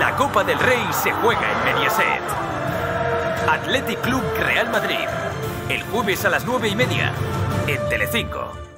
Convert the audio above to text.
La Copa del Rey se juega en Mediaset. Athletic Club Real Madrid. El jueves a las 9:30 en Telecinco.